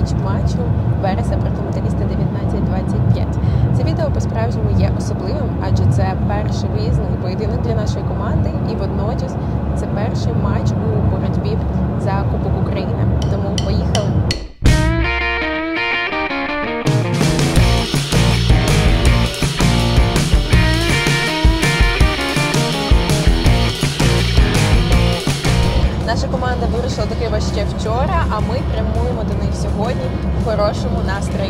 ніч матчу Вереса проти Металіста 19-25. Це відео по-справжньому є особливим, адже це перший виїзний поєдинок для нашої команди і водночас це перший матч у боротьбі за Кубок України. Тому поїхали! Наша команда вирушила до Києва ще вчора, а ми прямуємо до них сьогодні в хорошому настрої.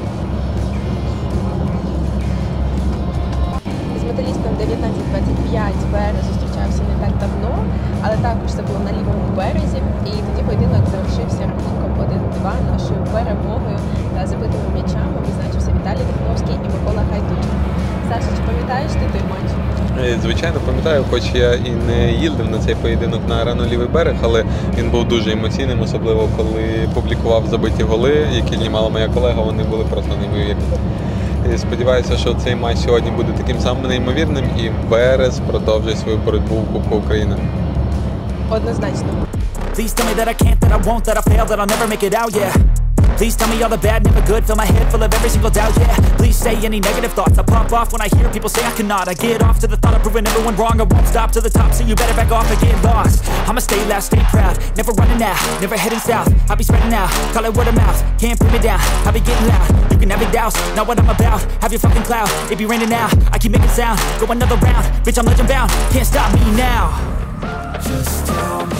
З Металістом 19-25 Верес зустрічався не так давно, але також це було на лівому березі. І тоді поєдинок завершився рахунком 1-2 нашою перемогою та забитими м'ячами відзначився Віталій Вихновський і Микола Гайдучик. Саша, чи пам'ятаєш ти той матч? Звичайно, пам'ятаю, хоч я і не їздив на цей поєдинок на Арену Лівий берег, але він був дуже емоційним, особливо коли публікував забиті голи, які знімала моя колега, вони були просто неймовірні. І сподіваюся, що цей матч сьогодні буде таким самим неймовірним і Верес продовжує свою боротьбу в Кубку України. Однозначно. Please tell me that I can't, that I won't, that I fail, that I'll never make it out, yeah. Please tell me all the bad, never good, fill my head full of every single doubt, yeah. Please say any negative thoughts, I pop off when I hear people say I cannot. I get off to the thought of proving everyone wrong, I won't stop to the top, so you better back off and get lost. I'ma stay loud, stay proud, never running out, never heading south. I'll be spreading out, call it word of mouth, can't put me down, I'll be getting loud. You can have your doubts, not what I'm about, have your fucking clout, it be raining now, I keep making sound, go another round, bitch I'm legend bound, can't stop me now. Just tell me.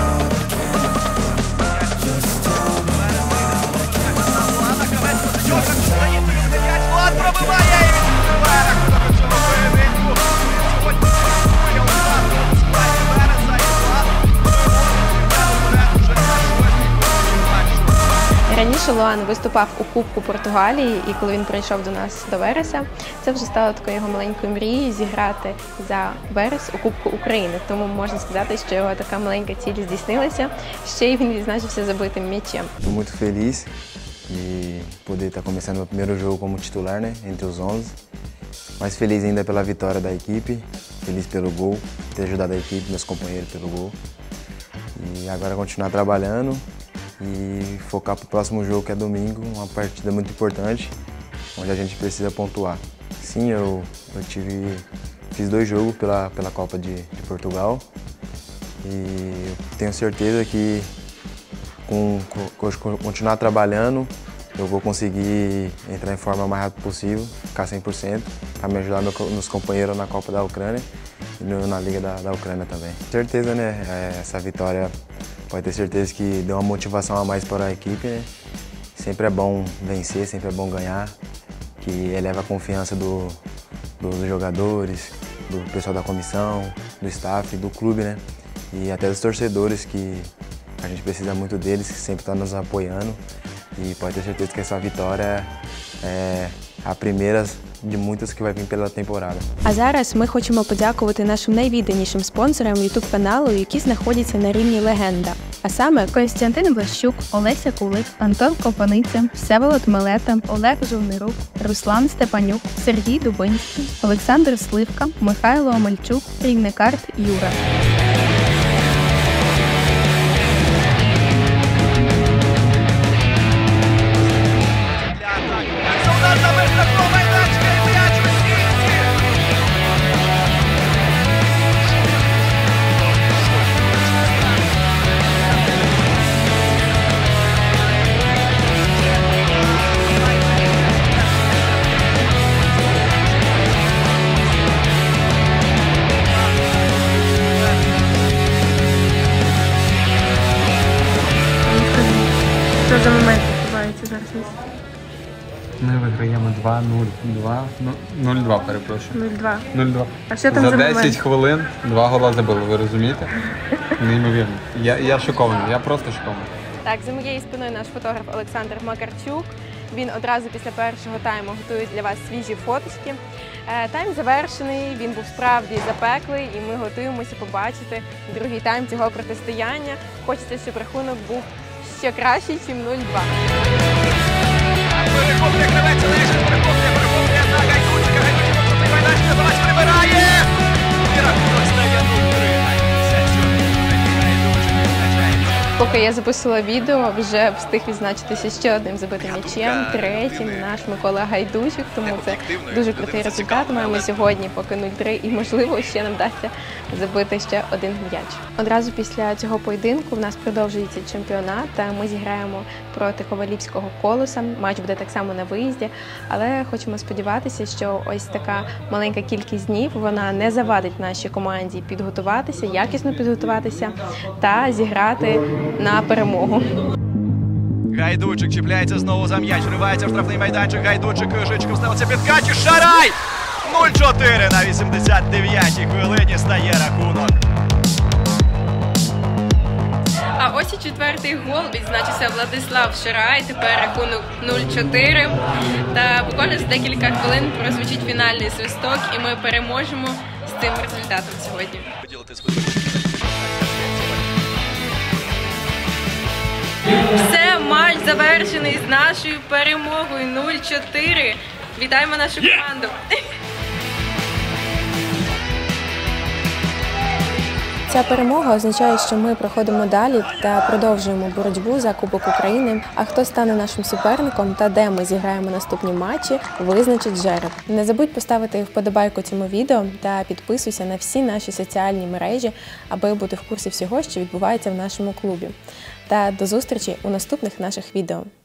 Влад пробиває і відкриває рахунок цього поєдинку. Сьогодні хвиля удару у складі Вереса і Влад вже на 6-й матчу. Раніше Луан виступав у Кубку Португалії, і коли він прийшов до нас до Вереса, це вже стало такою його маленькою мрією зіграти за Верес у Кубку України. Тому можна сказати, що його така маленька ціль здійснилася. Ще й він відзначився забитим м'ячем. Muito feliz de poder estar começando meu primeiro jogo como titular, né, entre os 11. Mais feliz ainda pela vitória da equipe, feliz pelo gol, ter ajudado a equipe, meus companheiros pelo gol. E agora continuar trabalhando e focar para o próximo jogo, que é domingo, uma partida muito importante, onde a gente precisa pontuar. Sim, eu fiz 2 jogos pela Copa de Portugal e tenho certeza que continuar trabalhando, eu vou conseguir entrar em forma o mais rápido possível, ficar 100%, para me ajudar meus companheiros na Copa da Ucrânia e na Liga da Ucrânia também. Certeza, né? Essa vitória pode ter certeza que deu uma motivação a mais para a equipe, né? Sempre é bom vencer, sempre é bom ganhar, que eleva a confiança dos jogadores, do pessoal da comissão, do staff, do clube, né? E até dos torcedores que a gente precisa muito deles, que sempre estão nos apoiando, e pode ter certeza que essa vitória é a primeira de muitas que vai vir pela temporada. А зараз ми хочемо подякувати нашим найвідданішим спонсорам YouTube каналу, які знаходяться на рівні легенда. А саме Костянтин Блащук, Олеся Кулик, Антон Копаниця, Всеволод Милета, Олег Жовнирук, Руслан Степанюк, Сергій Дубинський, Олександр Сливка, Михайло Омельчук, Рівникарт Юра. Що за момент відбувається зараз? Ми виграємо 0-2, перепрошую. 0-2. 0-2. А що там за за 10 момент? хвилин 2 гола забили, ви розумієте? Неймовірно. Я шокований, я просто шокований. Так, за моєю спиною наш фотограф Олександр Макарчук. Він одразу після першого тайму готує для вас свіжі фоточки. Тайм завершений, він був справді запеклий і ми готуємося побачити другий тайм цього протистояння. Хочеться, щоб рахунок був ще кращий, ніж 0-2. Перехоплює Кривець, Олешин, перехоплює на Гайдучика, Гайдучик крутий майданчик, Забалась прибирає! І рахунок стає 0-3. На 57-й Гайдучик відзначається. Поки я записувала відео, вже встиг відзначитися ще одним забитим м'ячем, третім наш Микола Гайдучик, тому це дуже крутий результат. Маємо сьогодні поки 0-3 і, можливо, ще нам вдасться забити ще один м'яч. Одразу після цього поєдинку в нас продовжується чемпіонат, та ми зіграємо проти Ковалівського Колоса. Матч буде так само на виїзді, але хочемо сподіватися, що ось така маленька кількість днів, вона не завадить нашій команді підготуватися, якісно підготуватися та зіграти на перемогу. Гайдучик чіпляється знову за м'яч, вривається в штрафний майданчик. Гайдучик Жичков ставиться під каті. Шарай! 0-4 на 89-й хвилині стає рахунок. А ось і четвертий гол відзначився Владислав Шарай. Тепер рахунок 0-4. Та буквально за декілька хвилин прозвучить фінальний свисток, і ми переможемо з цим результатом сьогодні. Все, матч завершений з нашою перемогою 0-4. Вітаємо нашу команду! Ця перемога означає, що ми проходимо далі та продовжуємо боротьбу за Кубок України. А хто стане нашим суперником та де ми зіграємо наступні матчі, визначить жереб. Не забудь поставити вподобайку цьому відео та підписуйся на всі наші соціальні мережі, аби бути в курсі всього, що відбувається в нашому клубі. Та до зустрічі у наступних наших відео.